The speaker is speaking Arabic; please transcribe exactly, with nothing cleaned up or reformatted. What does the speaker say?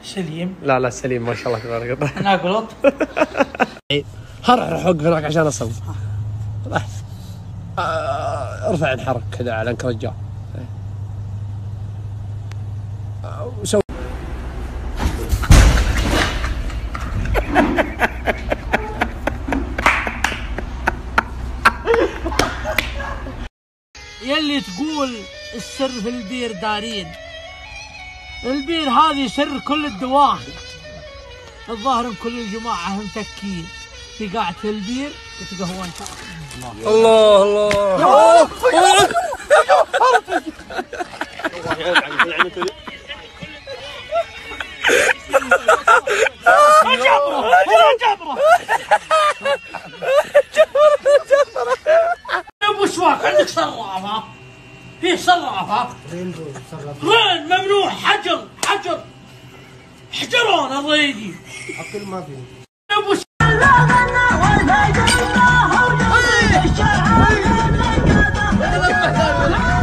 سليم. لا لا سليم ما شاء الله تبارك الله. انا اغلط. هرع حق هناك عشان اصوت. ارفع انحرك كذا على انك رجال. وسوي يلي تقول السر في البير دارين، البير هذه سر كل الدواهي. الظاهر ان كل الجماعه متكين في قاعة البير يتقهوون. الله الله ابو شواك عندك صرافة؟ في صرافة؟ وين ممنوع؟ حجر حجر حجرون الريدي. عقل ما في. ابو لا